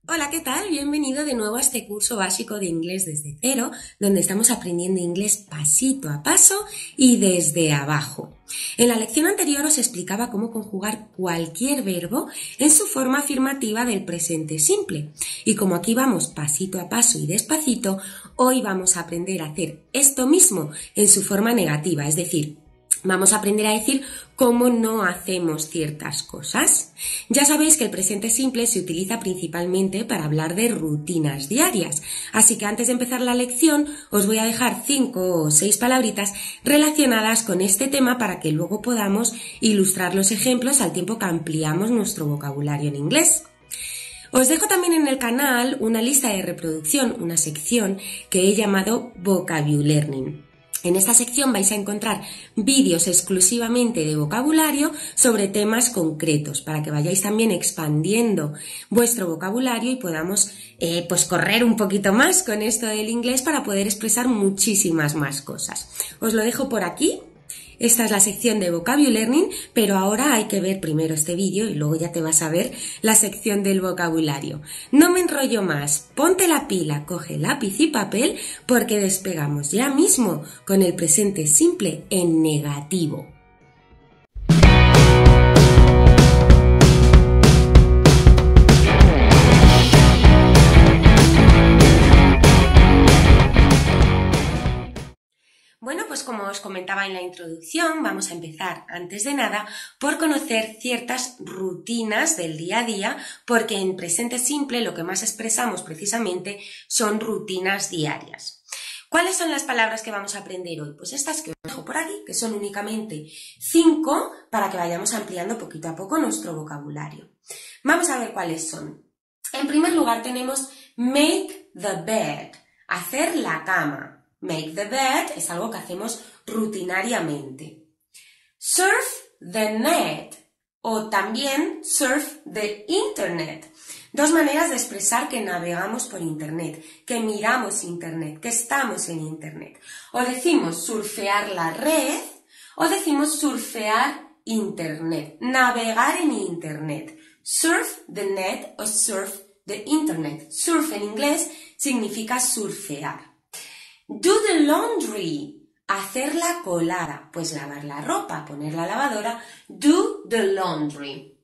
Hola, ¿qué tal? Bienvenido de nuevo a este curso básico de inglés desde cero, donde estamos aprendiendo inglés pasito a paso y desde abajo. En la lección anterior os explicaba cómo conjugar cualquier verbo en su forma afirmativa del presente simple. Y como aquí vamos pasito a paso y despacito, hoy vamos a aprender a hacer esto mismo en su forma negativa, es decir, vamos a aprender a decir cómo no hacemos ciertas cosas. Ya sabéis que el presente simple se utiliza principalmente para hablar de rutinas diarias, así que antes de empezar la lección os voy a dejar 5 o 6 palabritas relacionadas con este tema para que luego podamos ilustrar los ejemplos al tiempo que ampliamos nuestro vocabulario en inglés. Os dejo también en el canal una lista de reproducción, una sección que he llamado Vocabulary. En esta sección vais a encontrar vídeos exclusivamente de vocabulario sobre temas concretos para que vayáis también expandiendo vuestro vocabulario y podamos correr un poquito más con esto del inglés para poder expresar muchísimas más cosas. Os lo dejo por aquí. Esta es la sección de Vocabulary, pero ahora hay que ver primero este vídeo y luego ya te vas a ver la sección del vocabulario. No me enrollo más, ponte la pila, coge lápiz y papel porque despegamos ya mismo con el presente simple en negativo. Bueno, pues como os comentaba en la introducción, vamos a empezar antes de nada por conocer ciertas rutinas del día a día, porque en presente simple lo que más expresamos precisamente son rutinas diarias. ¿Cuáles son las palabras que vamos a aprender hoy? Pues estas que os dejo por aquí, que son únicamente 5 para que vayamos ampliando poquito a poco nuestro vocabulario. Vamos a ver cuáles son. En primer lugar tenemos make the bed, hacer la cama. Make the bed es algo que hacemos rutinariamente. Surf the net o también surf the internet. Dos maneras de expresar que navegamos por internet, que miramos internet, que estamos en internet. O decimos surfear la red o decimos surfear internet, navegar en internet. Surf the net o surf the internet. Surf en inglés significa surfear. Do the laundry, hacer la colada, pues lavar la ropa, poner la lavadora. Do the laundry.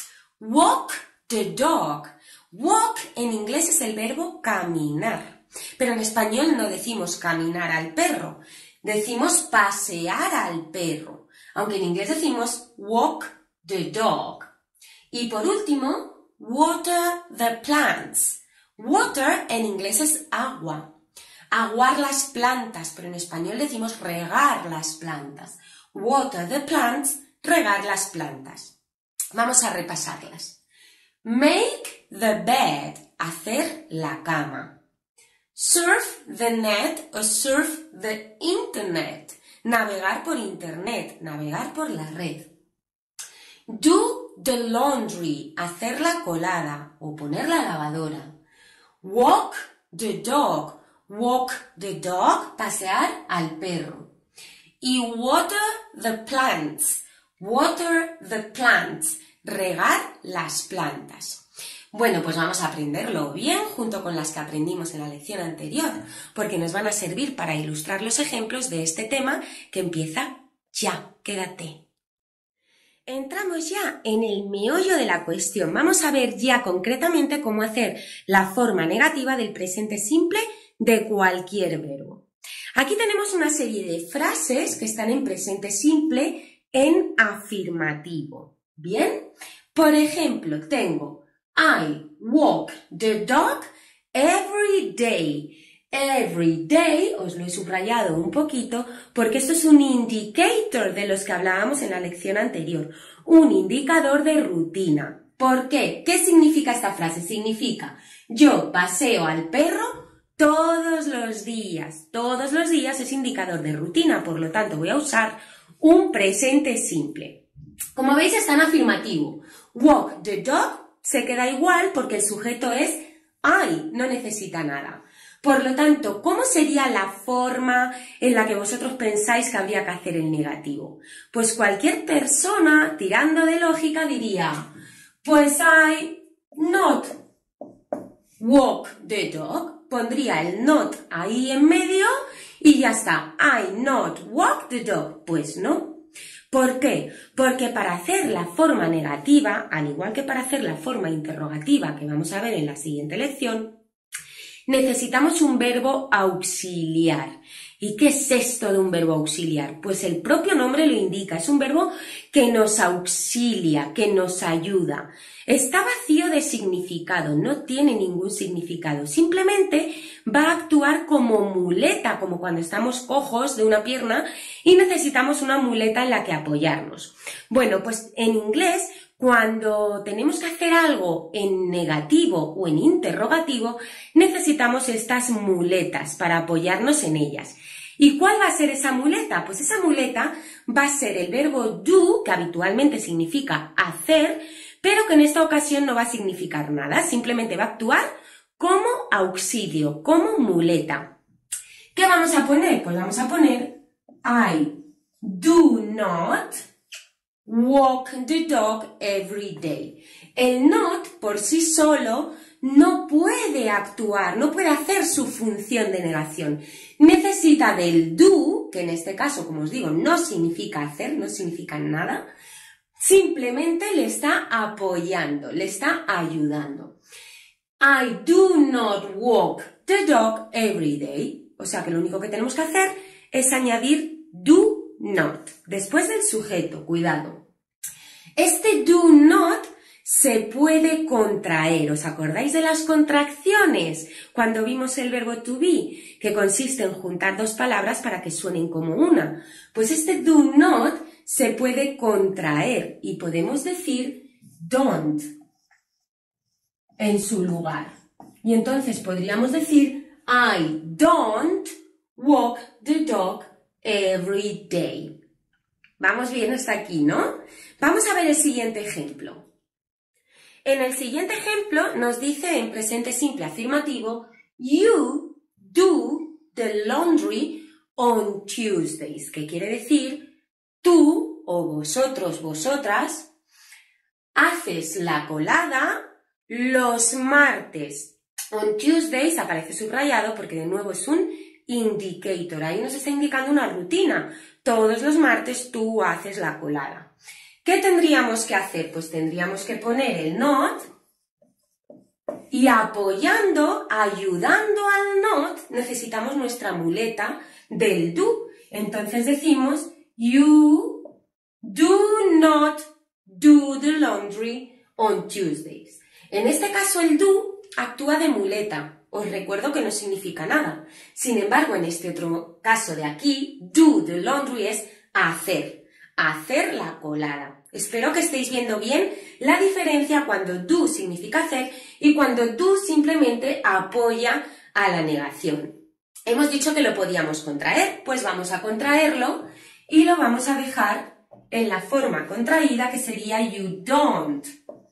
Walk the dog. Walk en inglés es el verbo caminar, pero en español no decimos caminar al perro, decimos pasear al perro, aunque en inglés decimos walk the dog. Y por último, water the plants. Water en inglés es agua. Aguar las plantas, pero en español decimos regar las plantas. Water the plants, regar las plantas. Vamos a repasarlas. Make the bed, hacer la cama. Surf the net o surf the internet, navegar por internet, navegar por la red. Do the laundry, hacer la colada o poner la lavadora. Walk the dog, walk the dog, pasear al perro. Y water the plants, regar las plantas. Bueno, pues vamos a aprenderlo bien junto con las que aprendimos en la lección anterior, porque nos van a servir para ilustrar los ejemplos de este tema que empieza ya. Quédate. Entramos ya en el meollo de la cuestión. Vamos a ver ya concretamente cómo hacer la forma negativa del presente simple de cualquier verbo. Aquí tenemos una serie de frases que están en presente simple en afirmativo. ¿Bien? Por ejemplo, tengo I walk the dog every day. Every day, os lo he subrayado un poquito porque esto es un indicator de los que hablábamos en la lección anterior, un indicador de rutina. ¿Por qué? ¿Qué significa esta frase? Significa yo paseo al perro todos los días es indicador de rutina, por lo tanto voy a usar un presente simple. Como veis está en afirmativo. Walk the dog se queda igual porque el sujeto es I, no necesita nada. Por lo tanto, ¿cómo sería la forma en la que vosotros pensáis que habría que hacer el negativo? Pues cualquier persona, tirando de lógica, diría, pues I not walk the dog, pondría el not ahí en medio y ya está. I not walk the dog. Pues no. ¿Por qué? Porque para hacer la forma negativa, al igual que para hacer la forma interrogativa que vamos a ver en la siguiente lección, necesitamos un verbo auxiliar. ¿Y qué es esto de un verbo auxiliar? Pues el propio nombre lo indica, es un verbo que nos auxilia, que nos ayuda. Está vacío de significado, no tiene ningún significado, simplemente va a actuar como muleta, como cuando estamos cojos de una pierna y necesitamos una muleta en la que apoyarnos. Bueno, pues en inglés, cuando tenemos que hacer algo en negativo o en interrogativo, necesitamos estas muletas para apoyarnos en ellas. ¿Y cuál va a ser esa muleta? Pues esa muleta va a ser el verbo do, que habitualmente significa hacer, pero que en esta ocasión no va a significar nada, simplemente va a actuar como auxilio, como muleta. ¿Qué vamos a poner? Pues vamos a poner I do not walk the dog every day. El not por sí solo no puede actuar, no puede hacer su función de negación. Necesita del do, que en este caso, como os digo, no significa hacer, no significa nada, simplemente le está apoyando, le está ayudando. I do not walk the dog every day. O sea que lo único que tenemos que hacer es añadir do not, después del sujeto, cuidado. Este do not se puede contraer. ¿Os acordáis de las contracciones? Cuando vimos el verbo to be, que consiste en juntar dos palabras para que suenen como una. Pues este do not se puede contraer y podemos decir don't en su lugar. Y entonces podríamos decir I don't walk the dog every day. Vamos bien hasta aquí, ¿no? Vamos a ver el siguiente ejemplo. En el siguiente ejemplo nos dice en presente simple afirmativo, you do the laundry on Tuesdays, que quiere decir tú o vosotros, vosotras, haces la colada los martes. On Tuesdays aparece subrayado porque de nuevo es un indicator, ahí nos está indicando una rutina. Todos los martes tú haces la colada. ¿Qué tendríamos que hacer? Pues tendríamos que poner el not y apoyando, ayudando al not, necesitamos nuestra muleta del do. Entonces decimos, you do not do the laundry on Tuesdays. En este caso el do actúa de muleta. Os recuerdo que no significa nada. Sin embargo, en este otro caso de aquí, do the laundry es hacer la colada. Espero que estéis viendo bien la diferencia cuando do significa hacer y cuando do simplemente apoya a la negación. Hemos dicho que lo podíamos contraer, pues vamos a contraerlo y lo vamos a dejar en la forma contraída que sería you don't.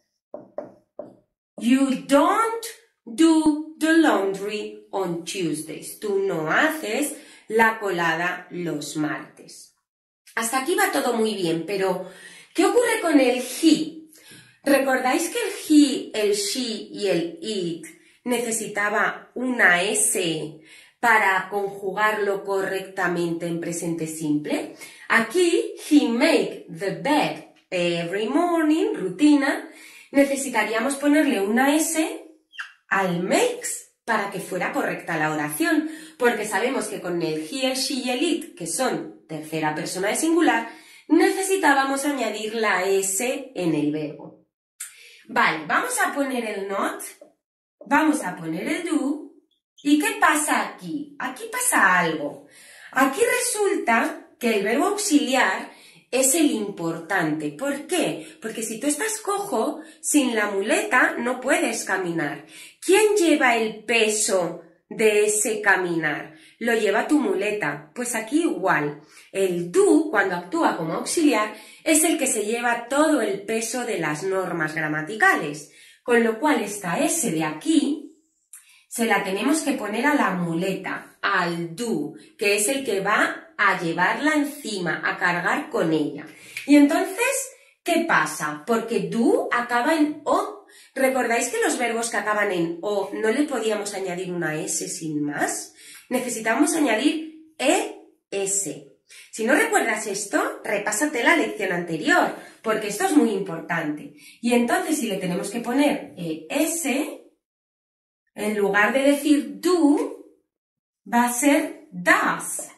You don't do the laundry on Tuesdays. Tú no haces la colada los martes. Hasta aquí va todo muy bien, pero ¿qué ocurre con el he? ¿Recordáis que el he, el she y el it necesitaba una S para conjugarlo correctamente en presente simple? Aquí, he make the bed every morning, rutina, necesitaríamos ponerle una S al makes para que fuera correcta la oración, porque sabemos que con el he, el she y el it, que son tercera persona de singular, necesitábamos añadir la S en el verbo. Vale, vamos a poner el not, vamos a poner el do, ¿y qué pasa aquí? Aquí pasa algo. Aquí resulta que el verbo auxiliar es el importante. ¿Por qué? Porque si tú estás cojo, sin la muleta no puedes caminar. ¿Quién lleva el peso de ese caminar? Lo lleva tu muleta. Pues aquí igual. El do, cuando actúa como auxiliar, es el que se lleva todo el peso de las normas gramaticales. Con lo cual esta S de aquí se la tenemos que poner a la muleta, al do, que es el que va a llevarla encima, a cargar con ella. Y entonces, ¿qué pasa? Porque do acaba en O, ¿Recordáis que los verbos que acaban en O no le podíamos añadir una S sin más? Necesitamos añadir ES. Si no recuerdas esto, repásate la lección anterior, porque esto es muy importante. Y entonces, si le tenemos que poner ES, en lugar de decir do, va a ser does.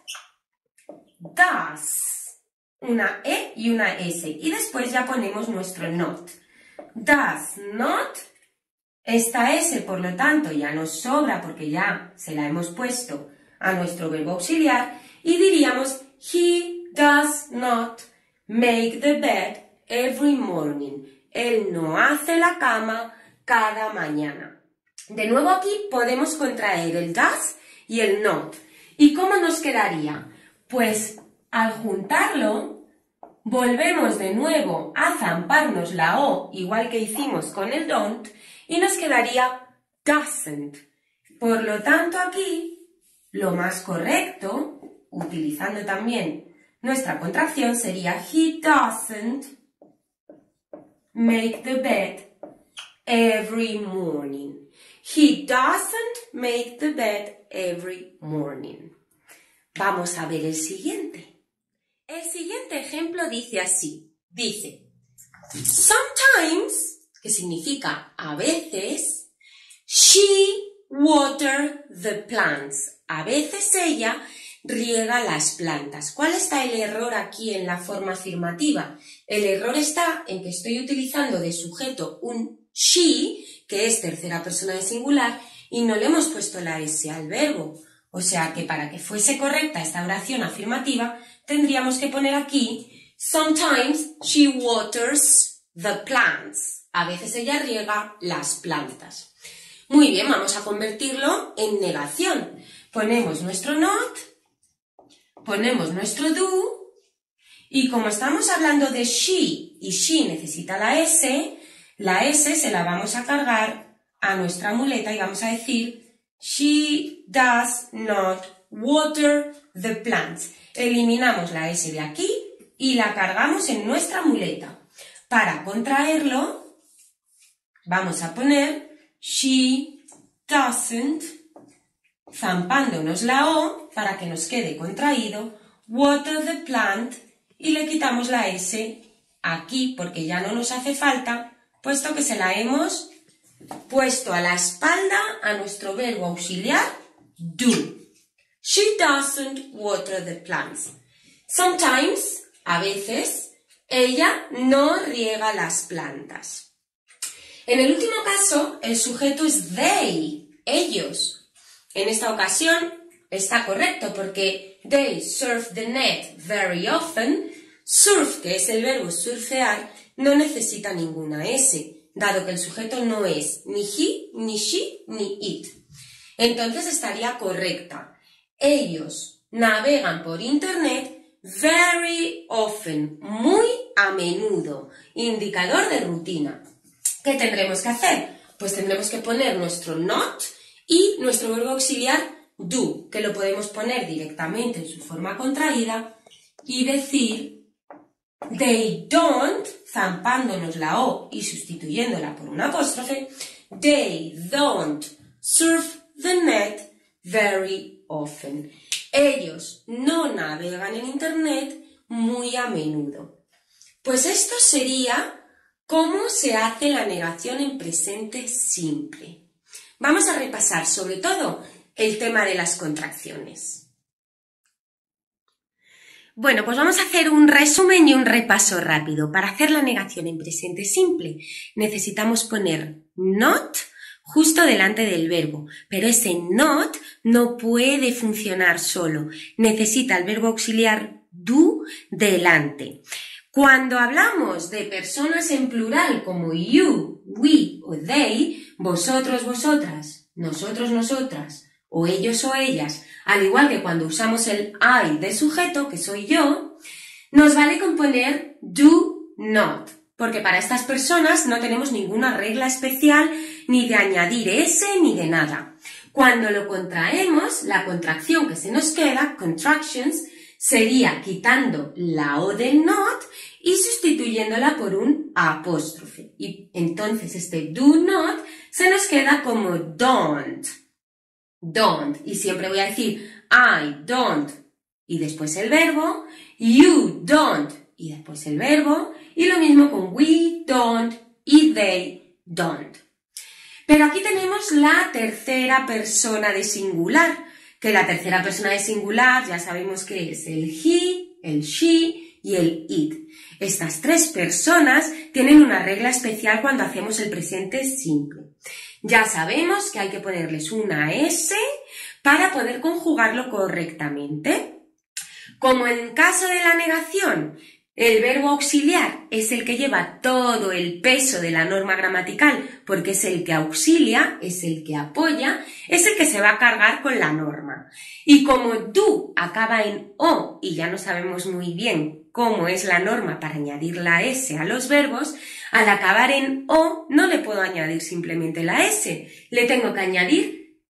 Does. Una E y una S. Y después ya ponemos nuestro not. Does not. Esta S, por lo tanto, ya nos sobra porque ya se la hemos puesto a nuestro verbo auxiliar y diríamos he does not make the bed every morning. Él no hace la cama cada mañana. De nuevo aquí podemos contraer el does y el not. ¿Y cómo nos quedaría? Pues al juntarlo, volvemos de nuevo a zamparnos la O, igual que hicimos con el don't, y nos quedaría doesn't. Por lo tanto, aquí, lo más correcto, utilizando también nuestra contracción, sería he doesn't make the bed every morning. He doesn't make the bed every morning. Vamos a ver el siguiente. El siguiente ejemplo dice así. Dice, sometimes, que significa a veces, she water the plants. A veces ella riega las plantas. ¿Cuál está el error aquí en la forma afirmativa? El error está en que estoy utilizando de sujeto un she, que es tercera persona de singular, y no le hemos puesto la S al verbo. O sea que para que fuese correcta esta oración afirmativa, tendríamos que poner aquí sometimes she waters the plants. A veces ella riega las plantas. Muy bien, vamos a convertirlo en negación. Ponemos nuestro not, ponemos nuestro do, y como estamos hablando de she, y she necesita la S se la vamos a cargar a nuestra muleta y vamos a decir she does not water the plants. Eliminamos la S de aquí y la cargamos en nuestra muleta. Para contraerlo, vamos a poner she doesn't, zampándonos la O para que nos quede contraído, water the plant, y le quitamos la S aquí porque ya no nos hace falta, puesto que se la hemos puesto a la espalda a nuestro verbo auxiliar do. She doesn't water the plants. Sometimes, a veces, ella no riega las plantas. En el último caso, el sujeto es they, ellos. En esta ocasión está correcto porque they surf the net very often. Surf, que es el verbo surfear, no necesita ninguna S, dado que el sujeto no es ni he, ni she, ni it. Entonces estaría correcta. Ellos navegan por internet very often, muy a menudo. Indicador de rutina. ¿Qué tendremos que hacer? Pues tendremos que poner nuestro not y nuestro verbo auxiliar do, que lo podemos poner directamente en su forma contraída y decir they don't, zampándonos la O y sustituyéndola por una apóstrofe, they don't surf the net very often. Ellos no navegan en internet muy a menudo. Pues esto sería cómo se hace la negación en presente simple. Vamos a repasar sobre todo el tema de las contracciones. Bueno, pues vamos a hacer un resumen y un repaso rápido. Para hacer la negación en presente simple necesitamos poner not justo delante del verbo, pero ese not no puede funcionar solo, necesita el verbo auxiliar do delante. Cuando hablamos de personas en plural como you, we o they, vosotros, vosotras, nosotros, nosotras, o ellos o ellas, al igual que cuando usamos el I de sujeto, que soy yo, nos vale con poner do not, porque para estas personas no tenemos ninguna regla especial ni de añadir S ni de nada. Cuando lo contraemos, la contracción que se nos queda, contractions, sería quitando la O del not y sustituyéndola por un apóstrofe. Y entonces este do not se nos queda como don't. Don't. Y siempre voy a decir I don't y después el verbo, you don't y después el verbo, y lo mismo con we don't y they don't. Pero aquí tenemos la tercera persona de singular, que la tercera persona de singular ya sabemos que es el he, el she y el it. Estas tres personas tienen una regla especial cuando hacemos el presente simple. Ya sabemos que hay que ponerles una S para poder conjugarlo correctamente. Como en caso de la negación, el verbo auxiliar es el que lleva todo el peso de la norma gramatical porque es el que auxilia, es el que apoya, es el que se va a cargar con la norma. Y como do acaba en O y ya no sabemos muy bien cómo es la norma para añadir la S a los verbos, al acabar en O no le puedo añadir simplemente la S, le tengo que añadir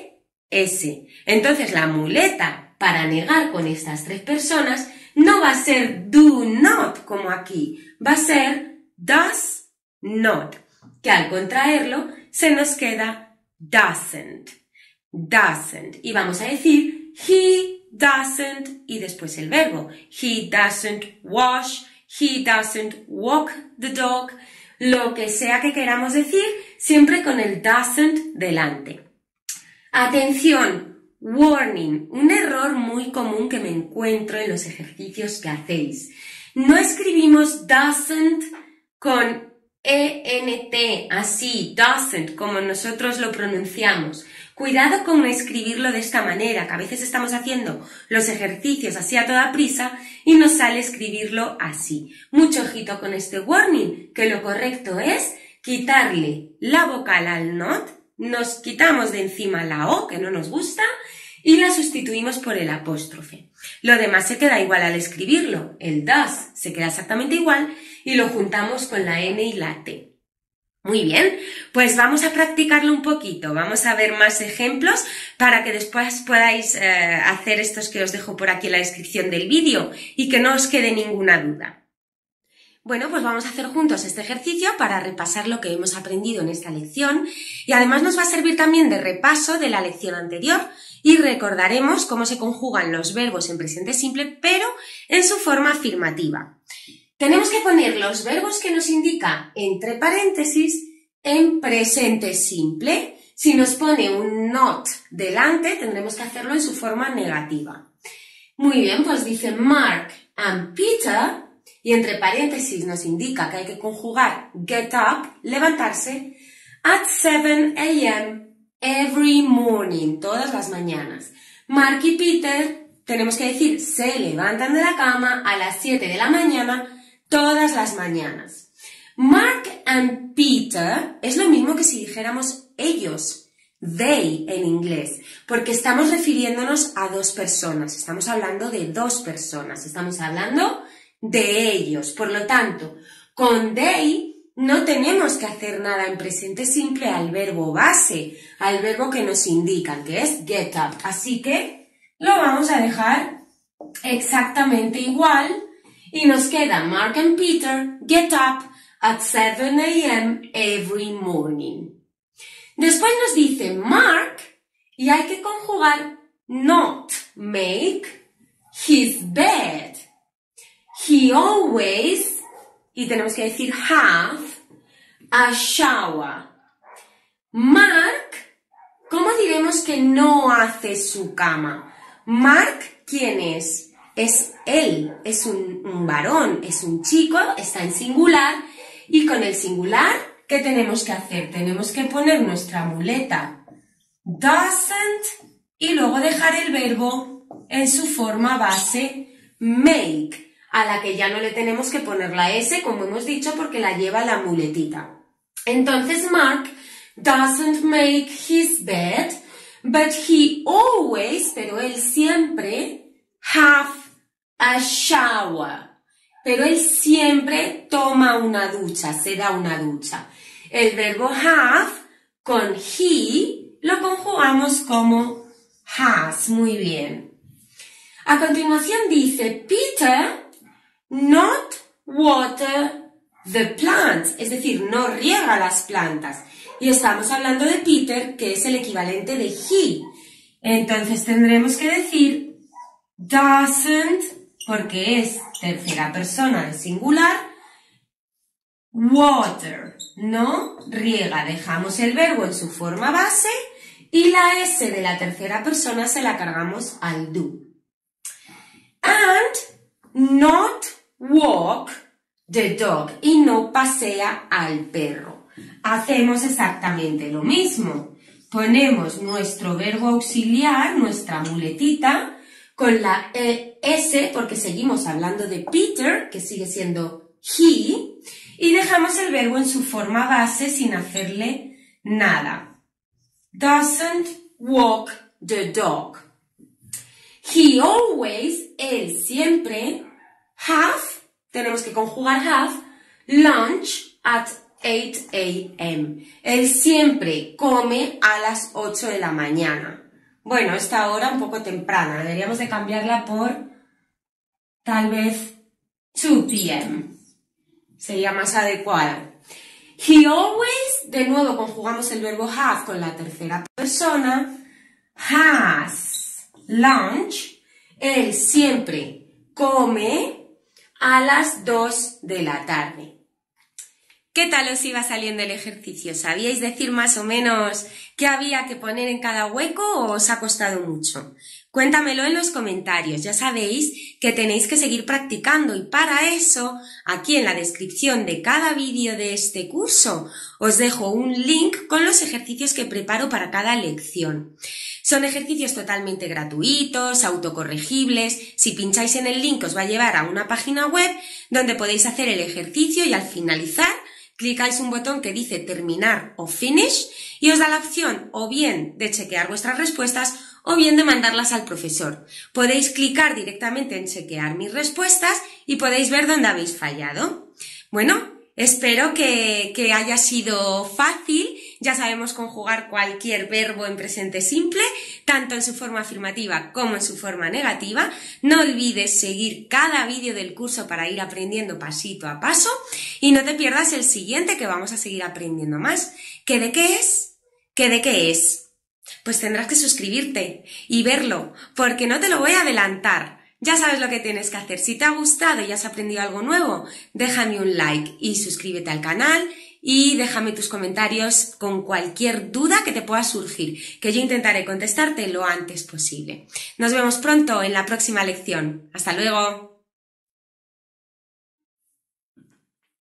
ES. Entonces la muleta para negar con estas tres personas no va a ser do not como aquí, va a ser does not, que al contraerlo se nos queda doesn't, doesn't. Y vamos a decir he doesn't y después el verbo. He doesn't wash, he doesn't walk the dog, lo que sea que queramos decir, siempre con el doesn't delante. Atención. Warning, un error muy común que me encuentro en los ejercicios que hacéis. No escribimos doesn't con ENT, así, doesn't, como nosotros lo pronunciamos. Cuidado con escribirlo de esta manera, que a veces estamos haciendo los ejercicios así a toda prisa y nos sale escribirlo así. Mucho ojito con este warning, que lo correcto es quitarle la vocal al not, nos quitamos de encima la O, que no nos gusta, y la sustituimos por el apóstrofe. Lo demás se queda igual al escribirlo. El does se queda exactamente igual y lo juntamos con la N y la T. Muy bien, pues vamos a practicarlo un poquito. Vamos a ver más ejemplos para que después podáis hacer estos que os dejo por aquí en la descripción del vídeo y que no os quede ninguna duda. Bueno, pues vamos a hacer juntos este ejercicio para repasar lo que hemos aprendido en esta lección y además nos va a servir también de repaso de la lección anterior y recordaremos cómo se conjugan los verbos en presente simple pero en su forma afirmativa. Tenemos que poner los verbos que nos indica entre paréntesis en presente simple. Si nos pone un not delante tendremos que hacerlo en su forma negativa. Muy bien, pues dice Mark and Peter. Y entre paréntesis nos indica que hay que conjugar get up, levantarse, at 7 a.m. every morning, todas las mañanas. Mark y Peter, tenemos que decir, se levantan de la cama a las 7 de la mañana, todas las mañanas. Mark and Peter es lo mismo que si dijéramos ellos, they en inglés, porque estamos refiriéndonos a dos personas, estamos hablando de dos personas, estamos hablando de ellos. Por lo tanto, con they no tenemos que hacer nada en presente simple al verbo base, al verbo que nos indican, que es get up. Así que lo vamos a dejar exactamente igual y nos queda Mark and Peter get up at 7 a.m. every morning. Después nos dice Mark y hay que conjugar not make his bed. He always, y tenemos que decir have, a shower. Mark, ¿cómo diremos que no hace su cama? Mark, ¿quién es? Es él, es un varón, es un chico, está en singular, y con el singular, ¿qué tenemos que hacer? Tenemos que poner nuestra muleta doesn't y luego dejar el verbo en su forma base make, a la que ya no le tenemos que poner la S, como hemos dicho, porque la lleva la muletita. Entonces, Mark doesn't make his bed, but he always, pero él siempre, have a shower. Pero él siempre toma una ducha, se da una ducha. El verbo have con he lo conjugamos como has. Muy bien. A continuación dice, Peter not water the plants, es decir, no riega las plantas. Y estamos hablando de Peter, que es el equivalente de he. Entonces tendremos que decir doesn't, porque es tercera persona del singular, water, no riega. Dejamos el verbo en su forma base y la S de la tercera persona se la cargamos al do. And not walk the dog, y no pasea al perro. Hacemos exactamente lo mismo. Ponemos nuestro verbo auxiliar, nuestra muletita, con la S, porque seguimos hablando de Peter, que sigue siendo he, y dejamos el verbo en su forma base sin hacerle nada. Doesn't walk the dog. He always, él siempre, have, tenemos que conjugar have, lunch at 8 a.m. Él siempre come a las 8 de la mañana. Bueno, esta hora un poco temprana, deberíamos de cambiarla por tal vez 2 p.m. Sería más adecuado. He always, de nuevo conjugamos el verbo have con la tercera persona, has lunch, él siempre come a las 2 de la tarde. ¿Qué tal os iba saliendo el ejercicio? ¿Sabíais decir más o menos qué había que poner en cada hueco o os ha costado mucho? Cuéntamelo en los comentarios. Ya sabéis que tenéis que seguir practicando y para eso, aquí en la descripción de cada vídeo de este curso, os dejo un link con los ejercicios que preparo para cada lección. Son ejercicios totalmente gratuitos, autocorregibles. Si pincháis en el link os va a llevar a una página web donde podéis hacer el ejercicio y al finalizar clicáis un botón que dice terminar o finish y os da la opción o bien de chequear vuestras respuestas o bien de mandarlas al profesor. Podéis clicar directamente en chequear mis respuestas y podéis ver dónde habéis fallado. Bueno, espero que haya sido fácil. Ya sabemos conjugar cualquier verbo en presente simple, tanto en su forma afirmativa como en su forma negativa. No olvides seguir cada vídeo del curso para ir aprendiendo pasito a paso y no te pierdas el siguiente, que vamos a seguir aprendiendo más. ¿Qué de qué es? ¿Qué de qué es? Pues tendrás que suscribirte y verlo, porque no te lo voy a adelantar. Ya sabes lo que tienes que hacer. Si te ha gustado y has aprendido algo nuevo, déjame un like y suscríbete al canal y déjame tus comentarios con cualquier duda que te pueda surgir, que yo intentaré contestarte lo antes posible. Nos vemos pronto en la próxima lección. ¡Hasta luego!